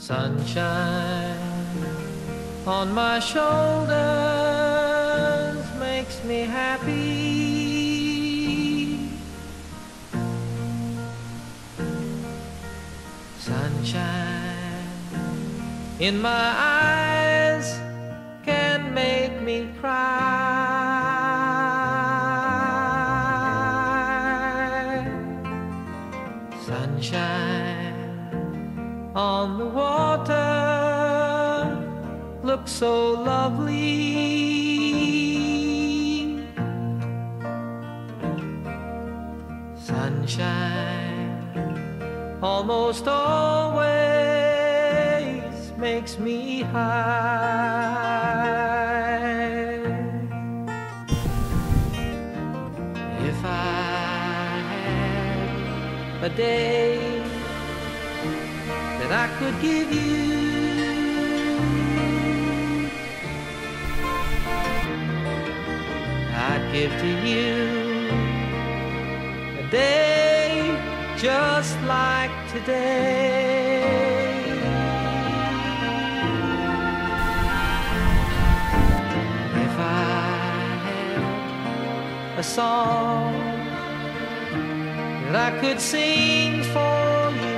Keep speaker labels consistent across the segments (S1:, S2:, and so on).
S1: Sunshine on my shoulders makes me happy. Sunshine in my eyes can make me cry. Sunshine on the water looks so lovely. Sunshine almost always makes me high. If I had a day that I could give you, I'd give to you a day just like today. If I had a song that I could sing for you,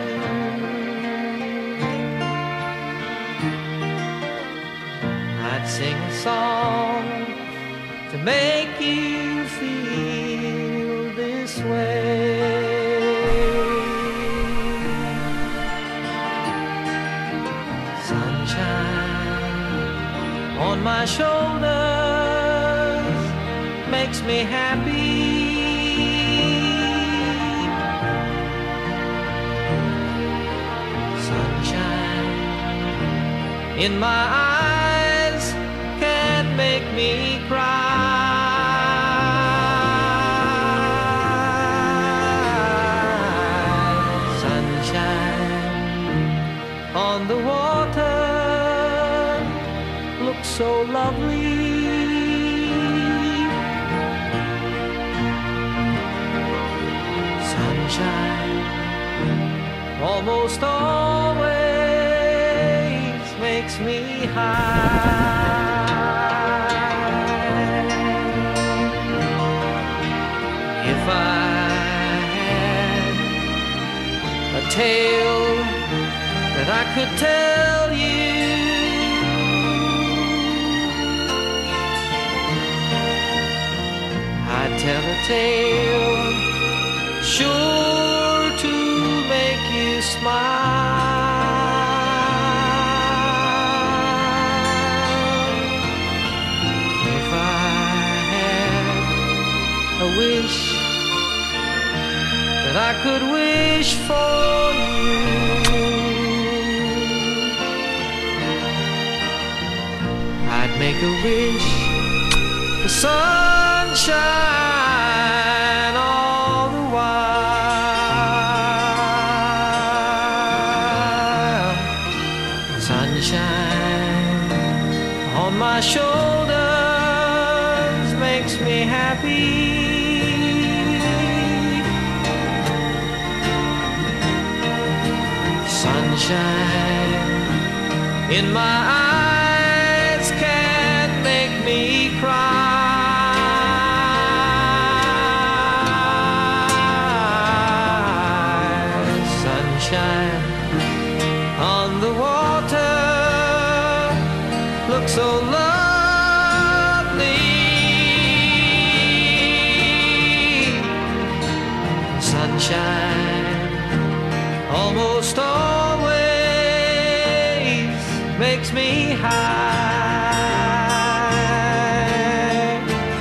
S1: I'd sing a song to make you feel this way. Sunshine on my shoulders makes me happy. Sunshine in my eyes can make me cry. Sunshine on the water looks so lovely. Sunshine almost always makes me high. If I had a tale that I could tell you, I'd tell a tale sure to make you smile. If I had a wish that I could wish for you, I'd make a wish for sunshine all the while. Sunshine on my shoulders makes me happy. Sunshine in my eyes can make me cry. Sunshine on the water looks so lovely. Sunshine almost always makes me high.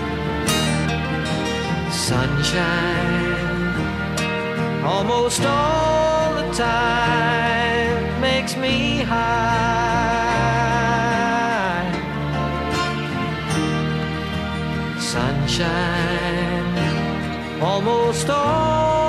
S1: Sunshine almost all the time makes me high. Sunshine almost all